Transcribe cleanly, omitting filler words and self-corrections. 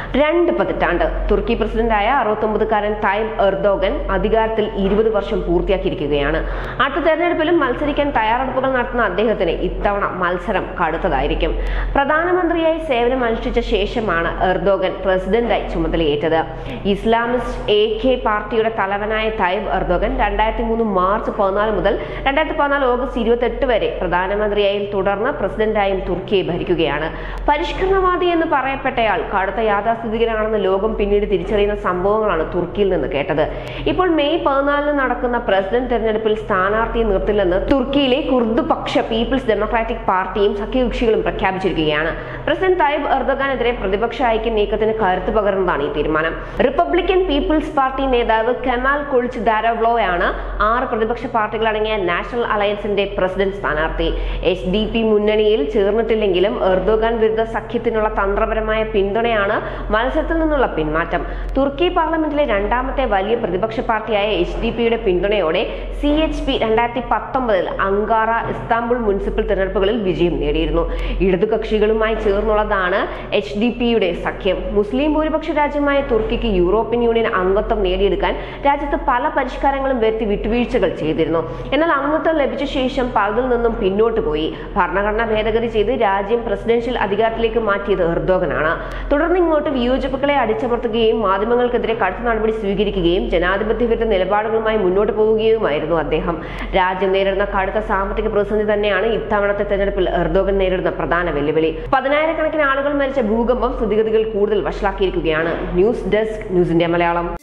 2 പതിറ്റാണ്ട് തുർക്കി പ്രസിഡന്റായ 69-കാരൻ തായിബ് എർദോഗൻ അധികാരത്തിൽ 20 വർഷം പൂർത്തിയാക്കിയിരിക്കുകയാണ്. അടുത്ത തെരഞ്ഞെടുപ്പിലും മത്സരിക്കാൻ തയ്യാറെടുപ്പുകൾ നടത്തുന്ന അദ്ദേഹത്തിന് ഇത്തവണ മത്സരം കടുത്തതായിരിക്കും. പ്രധാനമന്ത്രിയായി സേവനമനുഷ്ഠിച്ച ശേഷമാണ് എർദോഗൻ പ്രസിഡന്റായി ചുമതലയേറ്റത്. ഇസ്ലാമിസ്റ്റ് AK പാർട്ടിയുടെ തലവനായ തായിബ് എർദോഗൻ 2003 മാർച്ച് 14 മുതൽ 2014 ഓഗസ്റ്റ് 28 വരെ പ്രധാനമന്ത്രിയായും തുടർന്ന് പ്രസിഡന്റായും തുർക്കിയെ ഭരിക്കുകയാണ്. പരിഷ്കരണവാദി എന്ന് പറയപ്പെട്ടയാൾ കടുത്ത യാഥാസ്ഥിതികനാണെന്ന് ലോകം പിന്നീട് തിരിച്ചറിയുന്ന സംഭവങ്ങളാണ് തുർക്കിയിൽ നിന്ന് കേട്ടത്. ഇപ്പോൾ മെയ് 14 നടക്കുന്ന പ്രസിഡന്റ് തെരഞ്ഞെടുപ്പിൽ സ്ഥാനാർത്ഥിയെ നിർത്തില്ലെന്ന് തുർക്കിയിലെ കുർദ് പക്ഷ പീപ്പിൾസ് ഡെമോക്രാറ്റിക് പാർട്ടിയും സഖ്യകക്ഷികളും പ്രഖ്യാപിച്ചിരിക്കുകയാണ്. പ്രസിഡന്റ് തായിബ് എർദോഗാനെതിരെ പ്രതിപക്ഷ ഐക്യ നീക്കത്തിന് കരുത്ത് പകർന്നതാണ് ഈ തീരുമാനം. റിപ്പബ്ലിക്കൻ പീപ്പിൾസ് പാർട്ടി നേതാവ് കെമാൽ കുൾച്ച് ദാരോഗ്ലോയാണ് 6 പ്രതിപക്ഷ പാർട്ടികളടങ്ങിയ നാഷണൽ അലയൻസിന്റെ പ്രസിഡന്റ് സ്ഥാനാർത്ഥി. SDP മുന്നണിയിൽ ചേർന്നിട്ടില്ലെങ്കിലും എർദോഗാൻ വിരുദ്ധ സഖ്യത്തിനുള്ള തന്ത്രപരമായ പിന്തുണയാണ് മത്സരത്തിൽ നിന്നുള്ള പിന്മാറ്റം. തുർക്കി പാർലമെന്റിലെ രണ്ടാമത്തെ വലിയ പ്രതിപക്ഷ പാർട്ടിയായ HDPയുടെ പിന്തുണയോടെ CHP 2019 അങ്കാറ, ഇസ്താംബുൾ മുനിസിപ്പൽ തെരഞ്ഞെടുപ്പുകളിൽ വിജയം നേടിയിരുന്നു. ഇടതു കക്ഷികളുമായി ചേർന്നുള്ളതാണ് HDPയുടെ സഖ്യം. മുസ്ലിം ഭൂരിപക്ഷ രാജ്യമായ തുർക്കിക്ക് യൂറോപ്യൻ യൂണിയൻ അംഗത്വം നേടിയെടുക്കാൻ രാജ്യത്ത് പല പരിഷ്കാരങ്ങളും വരുത്തി വിട്ടുവീഴ്ചകൾ ചെയ്തിരുന്നു. എന്നാൽ അംഗത്വം ലഭിച്ച ശേഷം പലതിൽ നിന്നും പിന്നോട്ട് പോയി. ഭരണഘടന ഭേദഗതി ചെയ്ത് രാജ്യം പ്രസിഡൻഷ്യൽ അധികാരത്തിലേക്ക് മാറ്റിയത് എർദോഗനാണ്. തുടർന്ന് ഇങ്ങോട്ട് വിയോജിപ്പുകളെ അടിച്ചമർത്തുകയും മാധ്യമങ്ങൾക്കെതിരെ കടുത്ത നടപടി സ്വീകരിക്കുകയും ജനാധിപത്യ വിരുദ്ധ നിലപാടുകളുമായി മുന്നോട്ട് പോവുകയുമായിരുന്നു അദ്ദേഹം. രാജ്യം നേരിടുന്ന കടുത്ത സാമ്പത്തിക പ്രതിസന്ധി തന്നെയാണ് ഇത്തവണത്തെ തെരഞ്ഞെടുപ്പിൽ എർദോഗൻ നേരിടുന്ന പ്രധാന വെല്ലുവിളി. 10,000-കണക്കിന് ആളുകൾ മരിച്ച ഭൂകമ്പം സ്ഥിതിഗതികൾ കൂടുതൽ വഷളാക്കിയിരിക്കുകയാണ്. News desk, news India Malayalam.